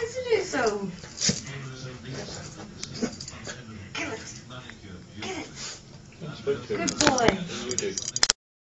do so. Kill it. Kill it. Good boy. You do.